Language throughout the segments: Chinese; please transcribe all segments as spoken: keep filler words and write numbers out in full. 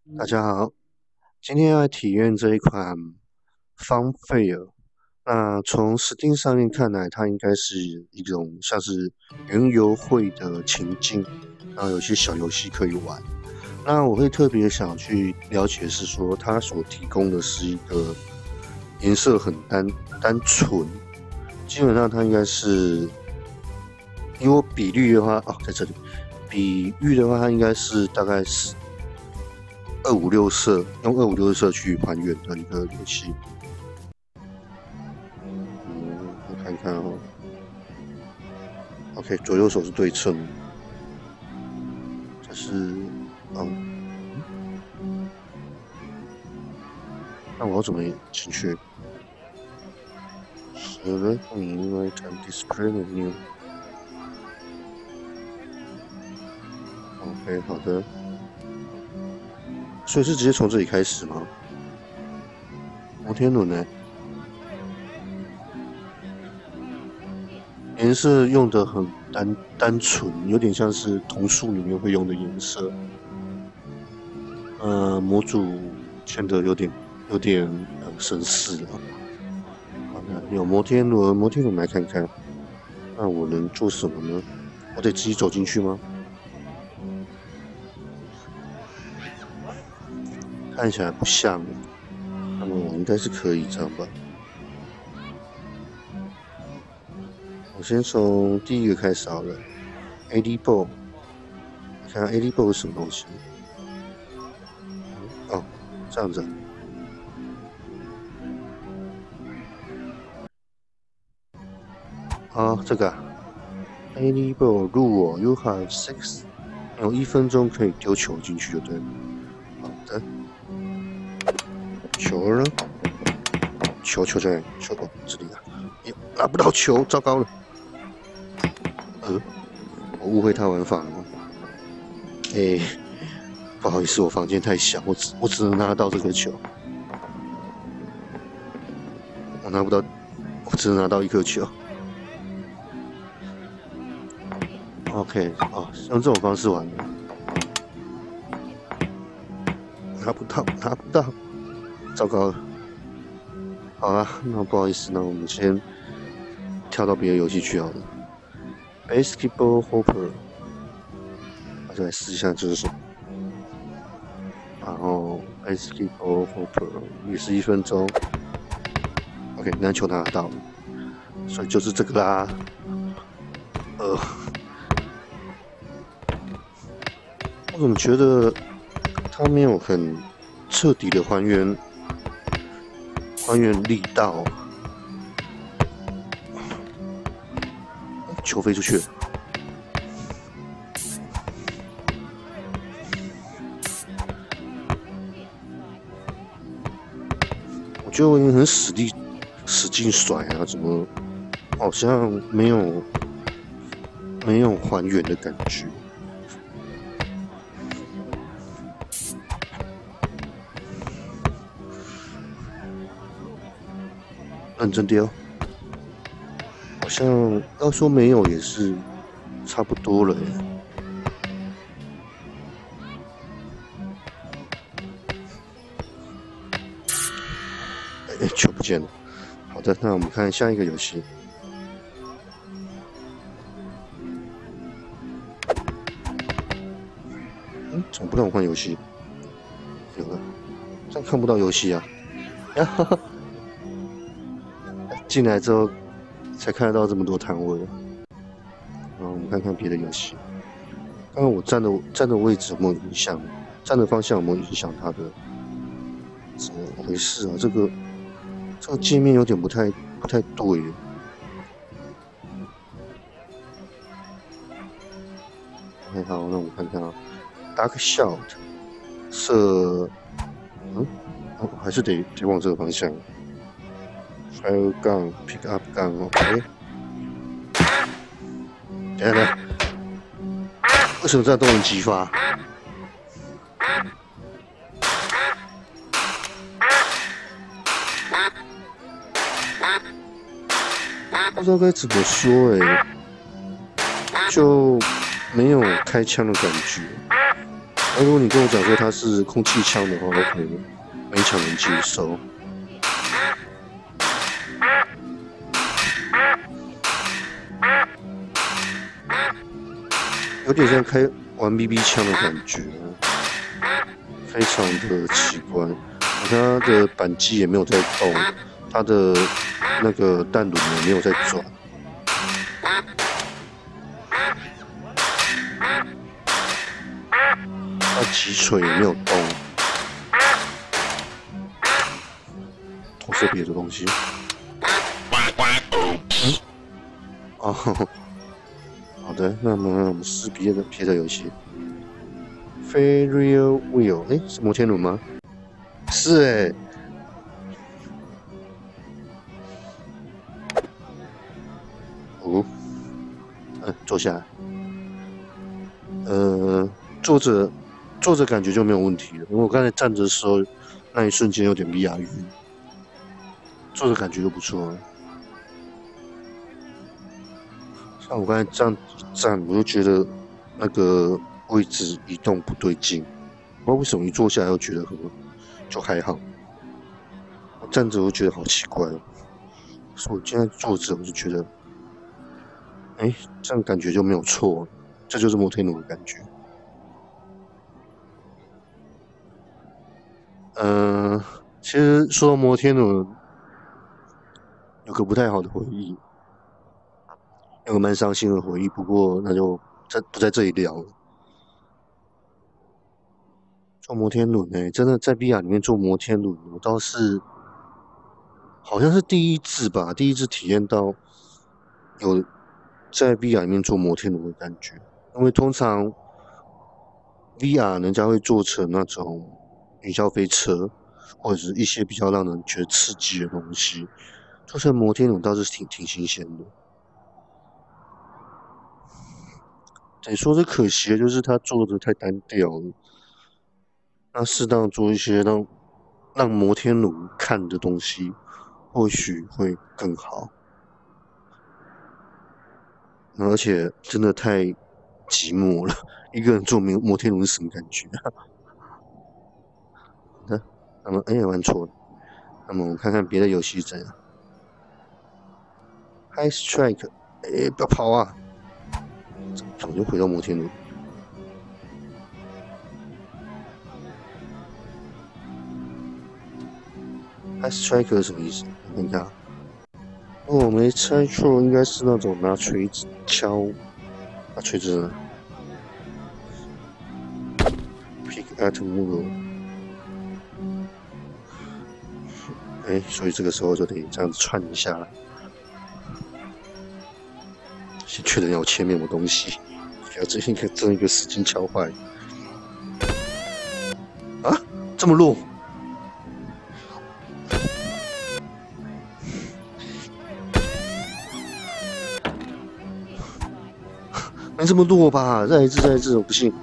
大家好，今天要来体验这一款方费尔。那从 Steam 上面看来，它应该是一种像是园游会的情境，然后有些小游戏可以玩。那我会特别想去了解是说，它所提供的是一个颜色很单单纯，基本上它应该是，因为我比率的话，哦，在这里，比率的话，它应该是大概是。二五六色，用二五六色去还原的一个游戏。嗯，我看看哦。OK，左右手是对称，这是嗯，那我要怎么进去？Select right and display menu。OK，好的。所以是直接从这里开始吗？摩天轮呢？颜色用的很单单纯，有点像是桐树里面会用的颜色。呃，模组显得有点有点呃神似了。好的，有摩天轮，摩天轮来看看。那我能做什么呢？我得自己走进去吗？看起来不像。那么我应该是可以这样吧？我先从第一个开始好了。A D ball， 看看 A D ball 是什么东西？哦，这样子。啊，这个啊 A D ball 入我 You have six， 有一分钟可以丢球进去就对了。好的，球呢？球球在球哦这里啊，拿不到球，糟糕了。呃，我误会他玩法了吗？哎，不好意思，我房间太小，我只我只能拿到这个球，我拿不到，我只能拿到一颗球。OK， 哦，用这种方式玩的，拿不到，拿不到，糟糕了。好了，那不好意思，那我们先跳到别的游戏去好了。Basketball Hopper， 我就来试一下这是什么。然后 Basketball Hopper 也是一分钟。OK， 那球拿到了，所以就是这个啦。呃，我怎么觉得它没有很彻底的还原还原力道？球飞出去了。我觉得我已经很使力使劲甩啊，怎么好像没有没有还原的感觉？认真丢，好像要说没有也是差不多了耶。哎，球不见了。好的，那我们看下一个游戏。嗯，怎么不让我换游戏？有了，这样看不到游戏啊！呀哈哈，进来之后才看得到这么多摊位。然后我们看看别的游戏。刚刚我站的站的位置有没有影响？站的方向有没有影响它的？怎么回事啊？这个这个界面有点不太不太对。OK，好，那我们看看啊 ，Dark Shot 射，嗯，哦，还是得得往这个方向。Fire gun pick up gun，OK。等下等，为什么这样都能激发？不知道该怎么说哎、欸，就没有开枪的感觉。 那如果你跟我讲说它是空气枪的话，我可能勉强能接受。有点像开玩 B B 枪的感觉，非常的奇怪。它的扳机也没有在动，它的那个弹轮也没有在转。它击锤也没有动。投射别的东西。嗯，哦。好的，那么我们试别的别的游戏。Ferris Wheel， 哎，是摩天轮吗？是哎。哦，嗯，坐下来。呃，坐着坐着感觉就没有问题了，因为我刚才站着的时候，那一瞬间有点B R晕，坐着感觉就不错了。像我刚才这样一站，我就觉得那个位置移动不对劲，不知道为什么一坐下来又觉得很就还好，站着我就觉得好奇怪哦。所以我现在坐着，我就觉得，哎，这样感觉就没有错，这就是摩天轮的感觉。嗯、呃，其实说到摩天轮，有个不太好的回忆，有个蛮伤心的回忆，不过那就在不在这里聊了。坐摩天轮哎，真的在 V R 里面坐摩天轮，我倒是好像是第一次吧，第一次体验到有在 V R 里面坐摩天轮的感觉。因为通常 V R 人家会做成那种云霄飞车，或者是一些比较让人觉得刺激的东西，做成摩天轮倒是挺挺新鲜的。得说是可惜的，就是它做的太单调了。那适当做一些让让摩天轮看的东西，或许会更好。而且真的太寂寞了，一个人坐摩摩天轮是什么感觉啊？好的，那么哎，玩错了。那么我们看看别的游戏怎样。High Strike，哎，不要跑啊！怎么又回到摩天轮？High Strike 是什么意思？我看一下。哦，我没猜错，应该是那种拿锤子敲，拿锤子 pick at move。哎，所以这个时候就得这样子串一下了。先确认要前面有东西，不要这一个这一个使劲敲坏。啊，这么弱！没这么弱吧？再一次，再一次，我不信。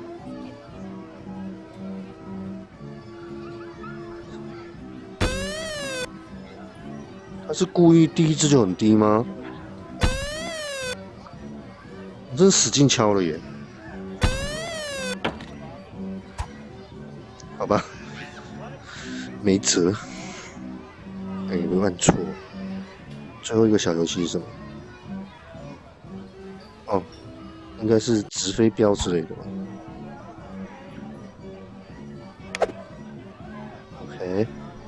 他是故意第一次就很低吗？我真使劲敲了耶！好吧，没辙。哎，没按错。最后一个小游戏是什么？哦，应该是直飞镖之类的吧。OK。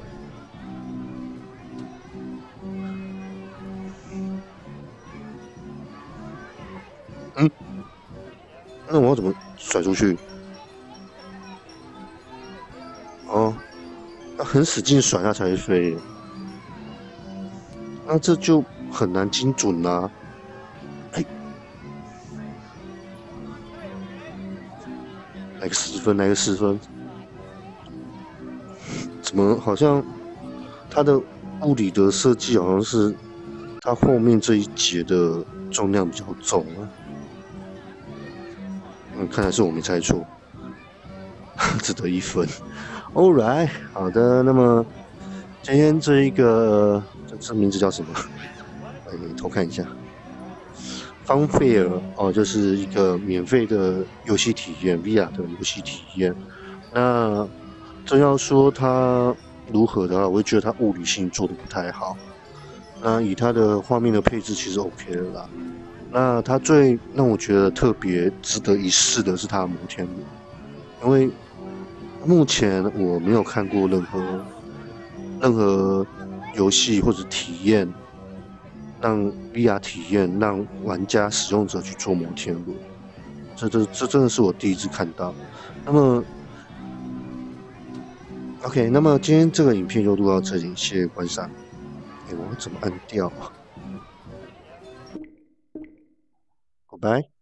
嗯，那我要怎么甩出去？哦，要很使劲甩它才会飞。那这就很难精准啦、啊。哎，来个十分，来个十分。怎么好像它的物理的设计好像是它后面这一节的重量比较重啊？嗯，看来是我没猜错，只得一分。All right， 好的，那么今天这一个这这名字叫什么？来偷看一下。 Funfair 哦，就是一个免费的游戏体验 V R 的游戏体验。那真要说它如何的话，我会觉得它物理性做的不太好。那以它的画面的配置其实 OK 了啦。那它最让我觉得特别值得一试的是它的摩天轮，因为目前我没有看过任何任何游戏或者体验让 V R 体验让玩家使用者去做摩天轮，这这这真的是我第一次看到。那么 OK，那么今天这个影片就录到这里，谢谢观赏。哎，我怎么按掉啊？拜拜。